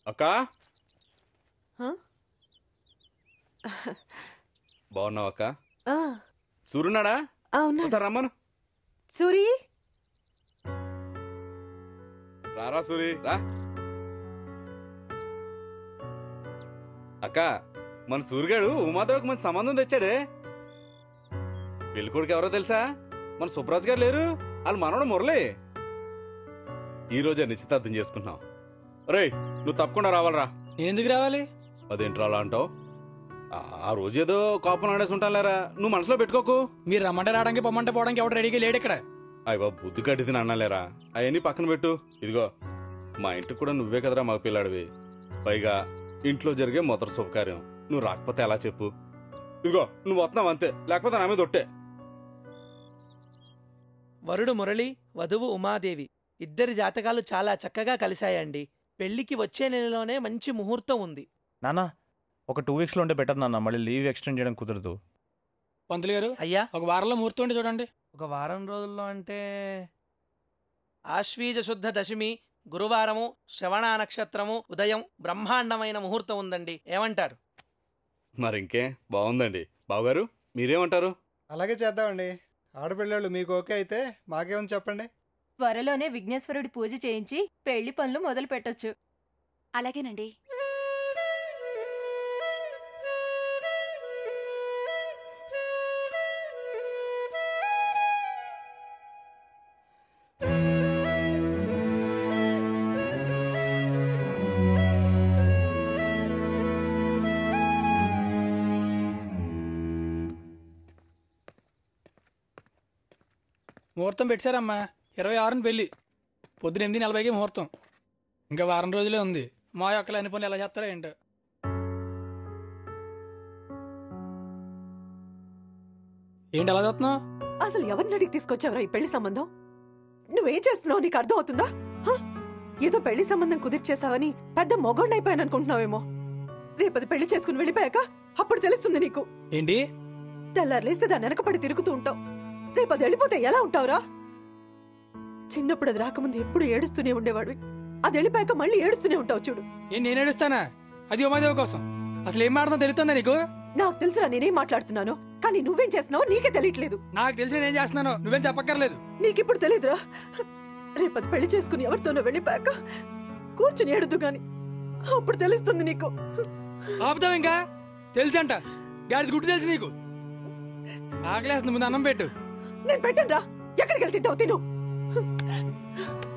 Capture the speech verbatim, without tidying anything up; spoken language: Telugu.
అక్క బాగున్నావు అక్క? సూర్యున్నాడా? సార్ రమ్మను. సూరి రారా సూరి రా. అక్క మన సూర్యగాడు ఉమాదేవికి మంచి సంబంధం తెచ్చాడే. పెళ్లి కొడుకు ఎవరో తెలుసా? మన సుబ్రాజ్ గారు లేరు, వాళ్ళు మనవడు మురళి. ఈ రోజే నిశ్చితార్థం చేసుకుంటున్నాం. రే నువ్వు తప్పకుండా రావాలరా. ఎందుకు రావాలి? అదేంట్రా అలా అంటావు? ఆ రోజేదో కోపం ఆడేసి ఉంటాను లేరా, నువ్వు మనసులో పెట్టుకోకు. మీరు రమ్మంటే రావడానికి పొమ్మంటే పోవడానికి ఎవరు రెడీగా లేడు ఇక్కడ. అయ్య బాబు బుద్ధి కట్టి తిని అన్నాలేరా, అవన్నీ పక్కన పెట్టు. ఇదిగో మా ఇంటికి కూడా నువ్వే కదరా మగ పిల్లాడివి, పైగా ఇంట్లో జరిగే మొదటి శుభకార్యం. నువ్వు రాకపోతే ఎలా చెప్పు? ఇదిగో నువ్వు వస్తున్నావు అంతే, లేకపోతే నా మీద ఒట్టే. వరుడు మురళి, వధువు ఉమాదేవి ఇద్దరి జాతకాలు చాలా చక్కగా కలిశాయండి. పెళ్లికి వచ్చే నెలలోనే మంచి ముహూర్తం ఉంది. నానా ఒక టూ వీక్స్లో ఉంటే బెటర్ నాన్న, మళ్ళీ లీవ్ ఎక్స్టెండ్ చేయడం కుదరదు. పంతులు గారు అయ్యా ఒక వారంలో ముహూర్తం ఉండి చూడండి. ఒక వారం రోజుల్లో అంటే ఆశ్వీజ శుద్ధ దశమి గురువారము, శ్రవణ నక్షత్రము, ఉదయం బ్రహ్మాండమైన ముహూర్తం ఉందండి. ఏమంటారు? మరింకే బాగుందండి. బావగారు మీరేమంటారు? అలాగే చేద్దామండి. ఆడపిల్లలు మీకు ఓకే అయితే మాకేమని చెప్పండి. త్వరలోనే విఘ్నేశ్వరుడి పూజ చేయించి పెళ్లి పనులు మొదలు పెట్టొచ్చు. అలాగేనండి. ముహూర్తం పెట్టారమ్మా, ఇరవై ఆరుని పెళ్ళి, పొద్దున ఎనిమిది నలభైకి ముహూర్తం. ఇంకా వారం రోజులే ఉంది. మా యొక్క అన్ని పనులు ఎలా చేస్తారో ఏంటో. ఏంటి ఎలా చూస్తున్నావు? అసలు ఎవరిని అడిగి తీసుకొచ్చావురా ఈ పెళ్లి సంబంధం? నువ్వేం చేస్తున్నావు నీకు అర్థం అవుతుందా? ఏదో పెళ్లి సంబంధం కుదిర్చేసావని పెద్ద మొగోడిని అయిపోయాను అనుకుంటున్నావేమో. రేపది పెళ్లి చేసుకుని వెళ్ళిపోయాక అప్పుడు తెలుస్తుంది నీకు. ఏంటి తెల్లారులేస్తే దాని వెనకపడి తిరుగుతూ ఉంటావు. రేపది వెళ్ళిపోతే ఎలా ఉంటావురా? చిన్నప్పుడు అది రాకముందు ఎప్పుడు ఏడుస్తూనే ఉండేవాడివి, అది వెళ్ళిపోయాక మళ్ళీ ఏడుస్తూనే ఉంటావు చూడు. ఏం నేను ఏడుస్తానా? అది ఉమాదేవి కోసం. అసలు ఏం మాట్లాడుతుందో తెలుస్తుందా నీకు? నాకు తెలుసురా నేనేం మాట్లాడుతున్నాను, కానీ నువ్వేం చేస్తున్నావో నీకే తెలియట్లేదు. నాకు తెలిసి నేను చేస్తున్నాను, నువ్వేం చెప్పక్కర్లేదు. నీకిప్పుడు తెలీదురా. రేపది పెళ్లి చేసుకుని ఎవరితోనో వెళ్ళిపోయాక కూర్చుని ఏడుద్దు గాని అప్పుడు తెలుస్తుంది నీకు. ఆపుతావు ఇంకా? తెలుసంట గాడి గుడ్డు తెలుసు నీకు. ఆకలేస్తుంది, ముందు అన్నం పెట్టు. నేను పెట్టను రా. ఎక్కడికి వెళ్తుంటావు? తిను.